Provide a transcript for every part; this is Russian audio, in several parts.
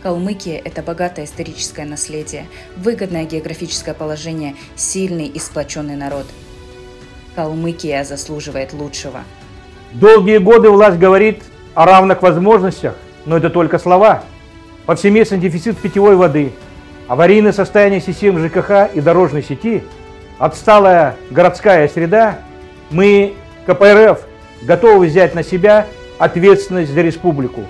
Калмыкия – это богатое историческое наследие, выгодное географическое положение, сильный и сплоченный народ. Калмыкия заслуживает лучшего. Долгие годы власть говорит о равных возможностях, но это только слова. Повсеместный дефицит питьевой воды, аварийное состояние систем ЖКХ и дорожной сети, отсталая городская среда. Мы, КПРФ, готовы взять на себя ответственность за республику.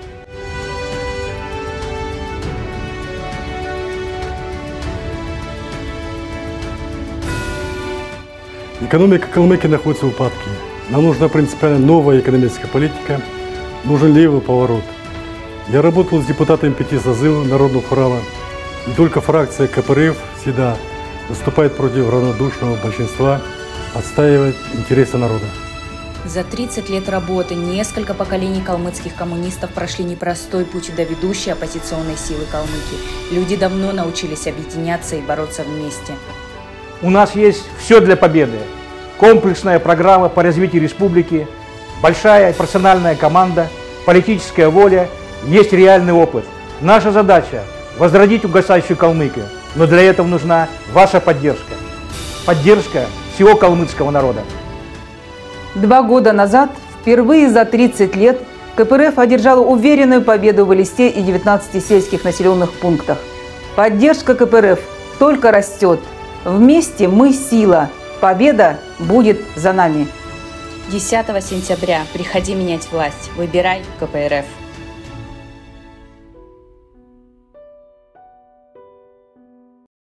Экономика Калмыкии находится в упадке. Нам нужна принципиально новая экономическая политика, нужен левый поворот. Я работал с депутатами 5 созывов Народного храма, и только фракция КПРФ всегда выступает против равнодушного большинства, отстаивает интересы народа. За 30 лет работы несколько поколений калмыцких коммунистов прошли непростой путь до ведущей оппозиционной силы Калмыкии. Люди давно научились объединяться и бороться вместе. У нас есть все для победы. Комплексная программа по развитию республики, большая и профессиональная команда, политическая воля, есть реальный опыт. Наша задача – возродить угасающую Калмыкию, но для этого нужна ваша поддержка. Поддержка всего калмыцкого народа. 2 года назад, впервые за 30 лет, КПРФ одержала уверенную победу в Элисте и 19 сельских населенных пунктах. Поддержка КПРФ только растет. Вместе мы сила. Победа будет за нами. 10 сентября приходи менять власть. Выбирай КПРФ.